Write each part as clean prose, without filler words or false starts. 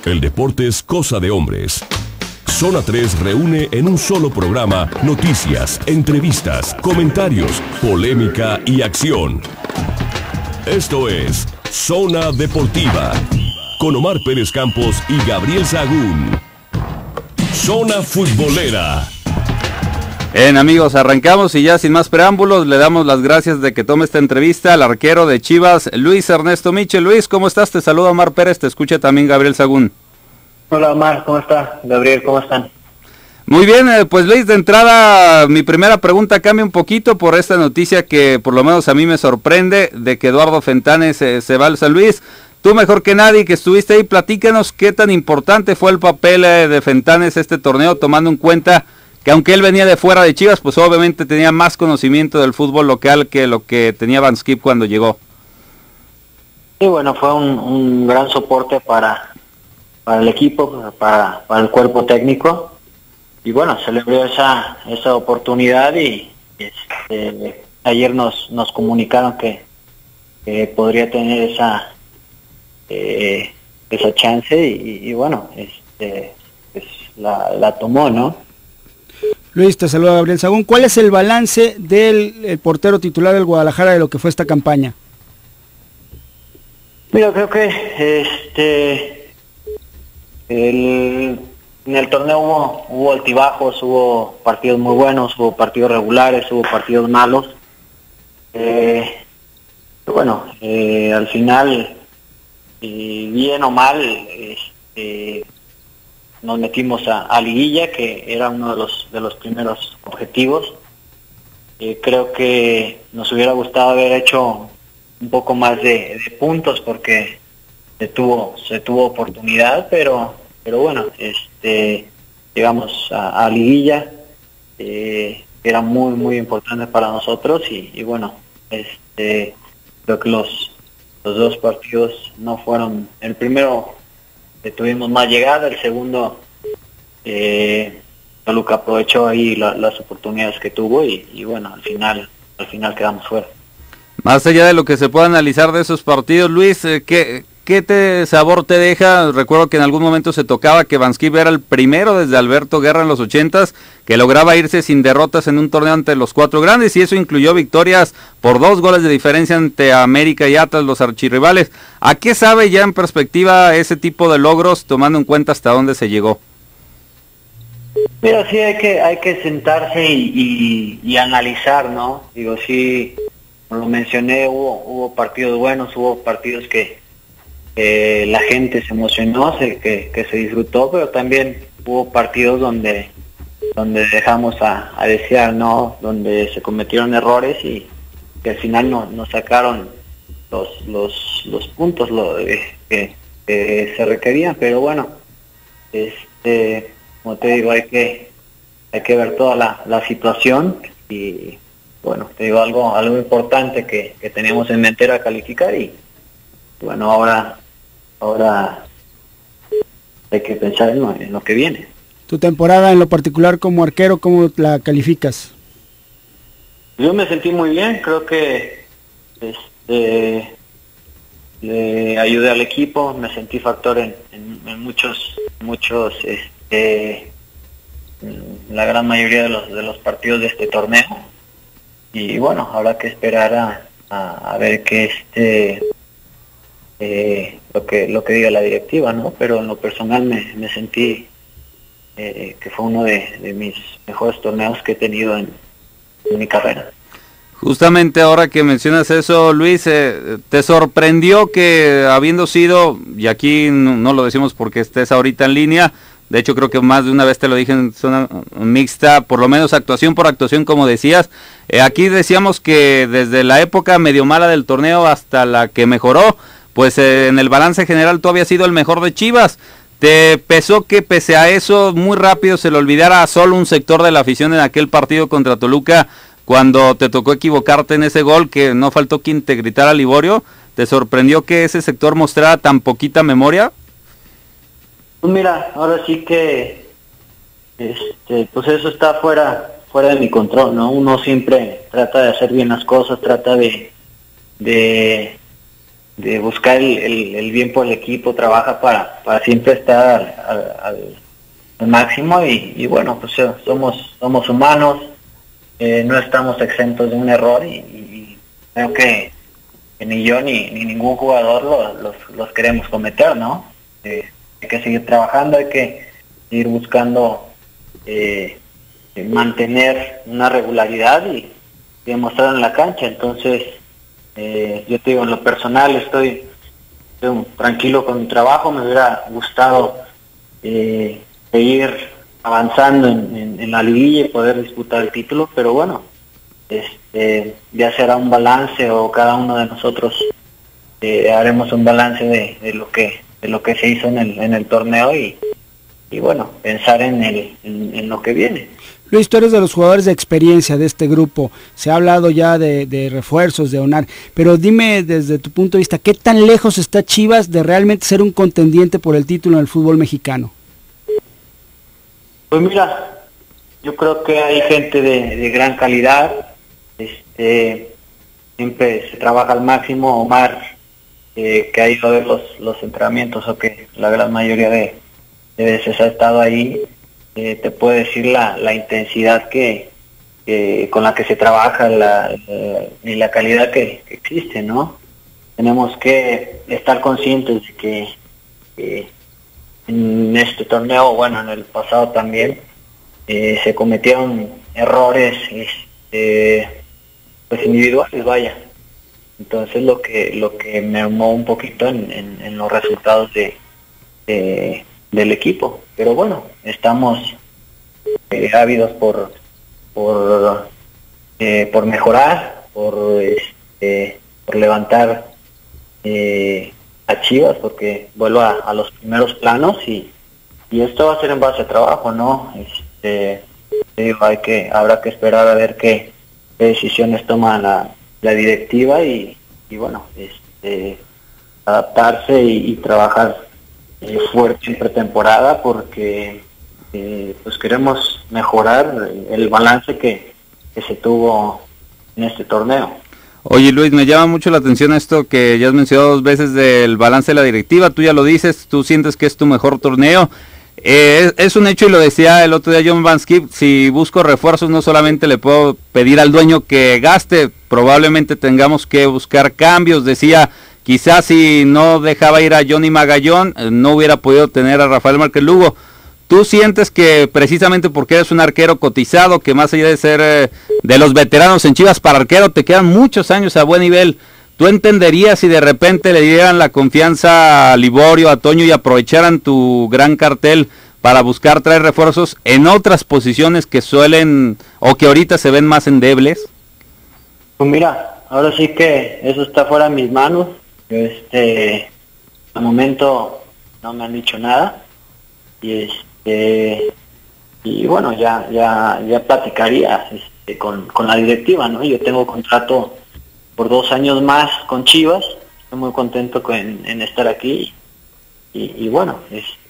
El deporte es cosa de hombres. Zona 3 reúne en un solo programa noticias, entrevistas, comentarios, polémica y acción. Esto es Zona Deportiva, con Omar Pérez Campos y Gabriel Sagún. Zona Futbolera. Bien, amigos, arrancamos y ya sin más preámbulos le damos las gracias de que tome esta entrevista al arquero de Chivas, Luis Ernesto Michel. Luis, ¿cómo estás? Te saluda Omar Pérez, te escucha también Gabriel Sagún. Hola Omar, ¿cómo está? Gabriel, ¿cómo están? Muy bien, pues Luis, de entrada mi primera pregunta cambia un poquito por esta noticia que por lo menos a mí me sorprende de que Eduardo Fentanes se va al San Luis. Tú mejor que nadie que estuviste ahí, platícanos qué tan importante fue el papel de Fentanes este torneo, tomando en cuenta que aunque él venía de fuera de Chivas, pues obviamente tenía más conocimiento del fútbol local que lo que tenía Van Schip cuando llegó. Sí, bueno, fue un gran soporte para el equipo, para el cuerpo técnico, y bueno, se le dio esa oportunidad y ayer nos comunicaron que podría tener esa chance y bueno, pues la tomó, ¿no? Luis, te saluda Gabriel Sagún. ¿Cuál es el balance del portero titular del Guadalajara de lo que fue esta campaña? Mira, creo que en el torneo hubo altibajos, hubo partidos muy buenos, hubo partidos regulares, hubo partidos malos. Bueno, al final, bien o mal, nos metimos a liguilla, que era uno de los primeros objetivos. Creo que nos hubiera gustado haber hecho un poco más de puntos porque se tuvo oportunidad, pero bueno, llegamos a liguilla, era muy importante para nosotros y bueno, creo que los dos partidos no fueron. El primero tuvimos más llegada, el segundo Toluca aprovechó ahí las oportunidades que tuvo y bueno, al final quedamos fuera. Más allá de lo que se pueda analizar de esos partidos, Luis, ¿qué sabor te deja? Recuerdo que en algún momento se tocaba que Van Schip era el primero desde Alberto Guerra en los 80s que lograba irse sin derrotas en un torneo ante los cuatro grandes, y eso incluyó victorias por 2 goles de diferencia ante América y Atlas, los archirrivales. ¿A qué sabe ya en perspectiva ese tipo de logros, tomando en cuenta hasta dónde se llegó? Mira, sí hay que sentarse y analizar, ¿no? Digo, sí, como lo mencioné, hubo partidos buenos, hubo partidos que la gente se emocionó, que se disfrutó, pero también hubo partidos donde dejamos a desear, ¿no? Donde se cometieron errores y que al final nos sacaron los puntos que se requerían, pero bueno, como te digo, hay que ver toda la situación y bueno, te digo algo importante que teníamos en mente era calificar y bueno, ahora hay que pensar en lo que viene. Tu temporada en lo particular como arquero, ¿cómo la calificas? Yo me sentí muy bien, creo que le ayudé al equipo, me sentí factor en muchos la gran mayoría de los partidos de este torneo y bueno, habrá que esperar a ver qué lo que diga la directiva, ¿no? Pero en lo personal me sentí que fue uno de mis mejores torneos que he tenido en mi carrera. Justamente ahora que mencionas eso, Luis, ¿te sorprendió que habiendo sido, y aquí no lo decimos porque estés ahorita en línea, de hecho creo que más de una vez te lo dije en zona mixta, por lo menos actuación por actuación como decías, aquí decíamos que desde la época medio mala del torneo hasta la que mejoró, pues en el balance general tú habías sido el mejor de Chivas? ¿Te pesó que pese a eso muy rápido se le olvidara a solo un sector de la afición en aquel partido contra Toluca cuando te tocó equivocarte en ese gol que no faltó quien te gritara Liborio? ¿Te sorprendió que ese sector mostrara tan poquita memoria? Pues mira, ahora sí que pues eso está fuera de mi control, ¿no? Uno siempre trata de hacer bien las cosas, trata de de buscar el bien por el equipo, trabaja para siempre estar al máximo y bueno, pues somos humanos, no estamos exentos de un error y creo que ni yo ni ningún jugador los queremos cometer, ¿no? Hay que seguir trabajando, hay que seguir buscando mantener una regularidad y demostrar en la cancha. Entonces yo te digo, en lo personal estoy tranquilo con mi trabajo, me hubiera gustado seguir avanzando en la liguilla y poder disputar el título, pero bueno, ya será un balance o cada uno de nosotros haremos un balance de lo que se hizo en el torneo y bueno, pensar en lo que viene. Luis, tú eres de los jugadores de experiencia de este grupo, se ha hablado ya de refuerzos, de Onar, pero dime desde tu punto de vista, ¿qué tan lejos está Chivas de realmente ser un contendiente por el título en el fútbol mexicano? Pues mira, yo creo que hay gente de gran calidad, siempre se trabaja al máximo. Omar, que ha ido a ver los entrenamientos o que la gran mayoría de veces ha estado ahí, te puede decir la intensidad que con la que se trabaja y la calidad que existe, ¿no? Tenemos que estar conscientes de que en este torneo, bueno, en el pasado también, se cometieron errores pues individuales, vaya. Entonces lo que mermó un poquito en los resultados del equipo, pero bueno, estamos ávidos por mejorar, por levantar a Chivas, porque vuelvo a los primeros planos y esto va a ser en base a trabajo, ¿no? Habrá que esperar a ver qué decisiones toma la directiva y bueno, adaptarse y trabajar fuerte en pretemporada porque pues queremos mejorar el balance que se tuvo en este torneo. Oye Luis, me llama mucho la atención esto que ya has mencionado 2 veces del balance de la directiva, tú ya lo dices, tú sientes que es tu mejor torneo. Es un hecho y lo decía el otro día John Van Schip, si busco refuerzos no solamente le puedo pedir al dueño que gaste, probablemente tengamos que buscar cambios, decía, quizás si no dejaba ir a Johnny Magallón, no hubiera podido tener a Rafael Márquez Lugo. ¿Tú sientes que precisamente porque eres un arquero cotizado, que más allá de ser de los veteranos en Chivas para arquero, te quedan muchos años a buen nivel, tú entenderías si de repente le dieran la confianza a Liborio, a Toño y aprovecharan tu gran cartel para buscar traer refuerzos en otras posiciones que suelen o que ahorita se ven más endebles? Pues mira, ahora sí que eso está fuera de mis manos. Al momento no me han dicho nada y bueno, ya platicaría con la directiva, ¿no? Yo tengo contrato por 2 años más con Chivas, estoy muy contento en estar aquí y bueno,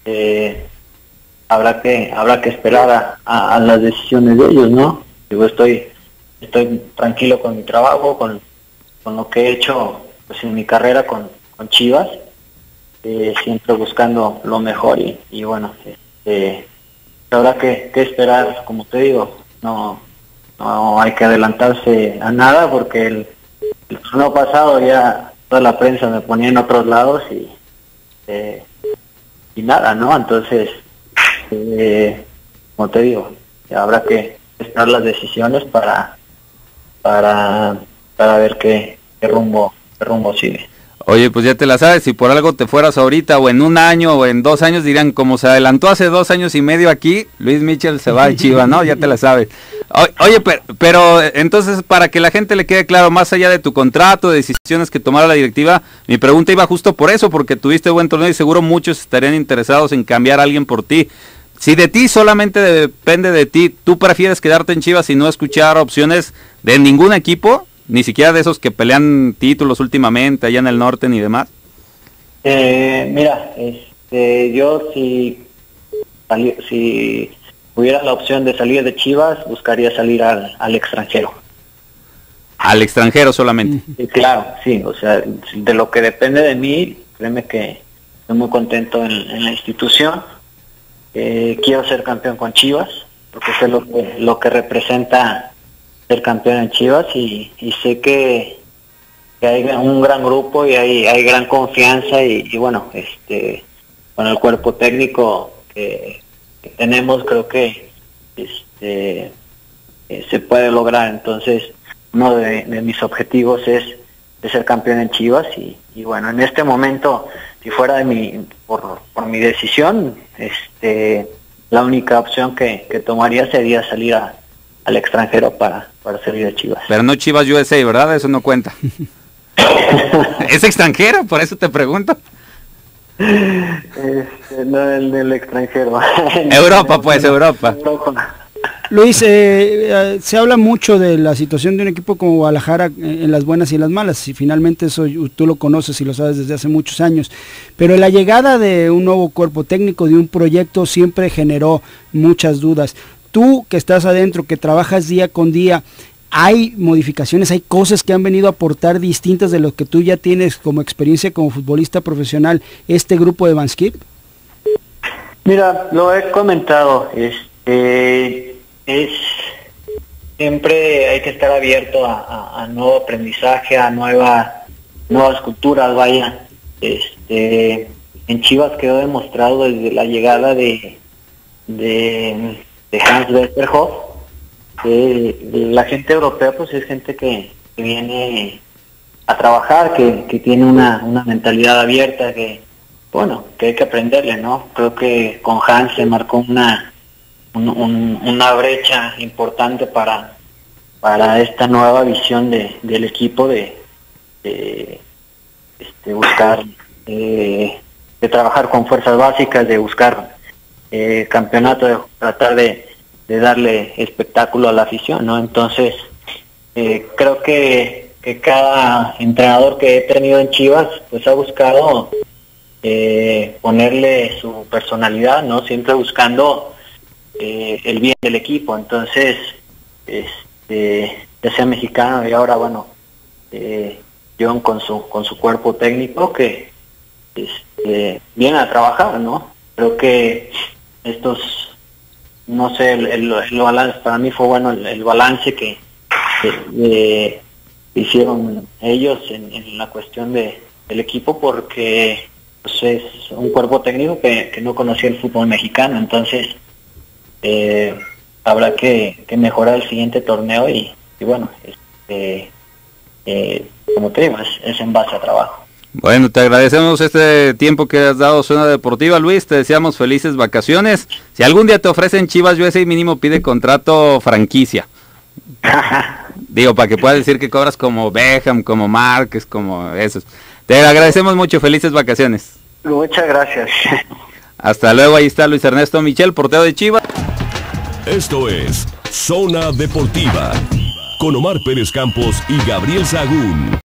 habrá que esperar a las decisiones de ellos, ¿no? Yo estoy tranquilo con mi trabajo, con lo que he hecho pues en mi carrera con Chivas, siempre buscando lo mejor y bueno, habrá que esperar, como te digo, no hay que adelantarse a nada porque el torneo pasado ya toda la prensa me ponía en otros lados y nada, ¿no? Entonces, como te digo, habrá que esperar las decisiones para ver qué rumbo sigue. Oye, pues ya te la sabes, si por algo te fueras ahorita o en 1 año o en 2 años dirían, como se adelantó hace 2 años y medio aquí, Luis Michel se va a Chivas, ¿no? Ya te la sabes. Oye, pero entonces para que la gente le quede claro, más allá de tu contrato, de decisiones que tomara la directiva, mi pregunta iba justo por eso, porque tuviste buen torneo y seguro muchos estarían interesados en cambiar a alguien por ti. Si de ti solamente depende de ti, ¿tú prefieres quedarte en Chivas y no escuchar opciones de ningún equipo? Ni siquiera de esos que pelean títulos últimamente allá en el norte ni demás. Mira, yo si hubiera la opción de salir de Chivas, buscaría salir al extranjero. Al extranjero solamente. Sí, claro, sí, o sea, de lo que depende de mí, créeme que estoy muy contento en la institución. Quiero ser campeón con Chivas, porque sé lo que representa ser campeón en Chivas, y sé que hay un gran grupo y hay gran confianza, y bueno, con el cuerpo técnico que tenemos, creo que se puede lograr. Entonces, uno de mis objetivos es ser campeón en Chivas, y bueno, en este momento, si fuera por mi decisión, la única opción que tomaría sería salir al extranjero para salir de Chivas. Pero no Chivas USA, ¿verdad? Eso no cuenta. ¿Es extranjero? Por eso te pregunto. No, el del extranjero. Europa, pues, Europa. Luis, se habla mucho de la situación de un equipo como Guadalajara en las buenas y en las malas, y finalmente eso tú lo conoces y lo sabes desde hace muchos años, pero la llegada de un nuevo cuerpo técnico, de un proyecto, siempre generó muchas dudas. Tú que estás adentro, que trabajas día con día, ¿hay modificaciones, hay cosas que han venido a aportar distintas de lo que tú ya tienes como experiencia como futbolista profesional, este grupo de Vanskip? Mira, lo he comentado, siempre hay que estar abierto a nuevo aprendizaje, a nuevas culturas, vaya. En Chivas quedó demostrado desde la llegada de Hans Westerhoff, la gente europea pues es gente que viene a trabajar, que tiene una mentalidad abierta, que hay que aprenderle, ¿no? Creo que con Hans se marcó una brecha importante para esta nueva visión del equipo, de buscar, de trabajar con fuerzas básicas, de buscar campeonato, de tratar de darle espectáculo a la afición, ¿no? Entonces, creo que cada entrenador que he tenido en Chivas, pues ha buscado ponerle su personalidad, ¿no? Siempre buscando el bien del equipo. Entonces, ya sea mexicano y ahora, bueno, John con su cuerpo técnico, que viene a trabajar, ¿no? Creo que no sé, el balance, para mí fue bueno el balance que hicieron ellos en la cuestión del equipo, porque pues, es un cuerpo técnico que no conocía el fútbol mexicano. Entonces habrá que mejorar el siguiente torneo, y bueno, como te digo, es en base a trabajo. Bueno, te agradecemos este tiempo que has dado a Zona Deportiva, Luis. Te deseamos felices vacaciones. Si algún día te ofrecen Chivas USA, mínimo pide contrato franquicia. Digo, para que puedas decir que cobras como Beckham, como Márquez, como esos. Te agradecemos mucho, felices vacaciones. Muchas gracias. Hasta luego, ahí está Luis Ernesto Michel, portero de Chivas. Esto es Zona Deportiva, con Omar Pérez Campos y Gabriel Sagún.